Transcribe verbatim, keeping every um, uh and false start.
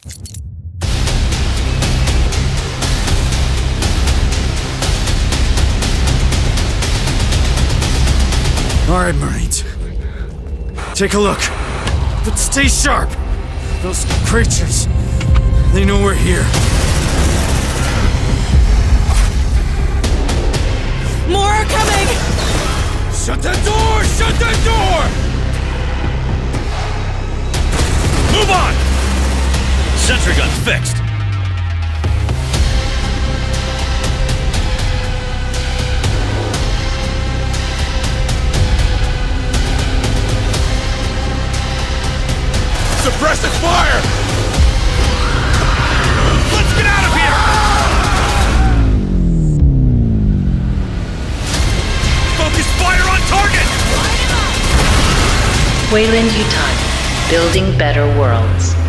Alright, Marines. Take a look. But stay sharp! Those creatures, they know we're here. More are coming! Shut that door! Shut that door! Move on! Sentry gun fixed. Suppressive fire! Let's get out of here! Focus fire on target! Wayland Yutani, building better worlds.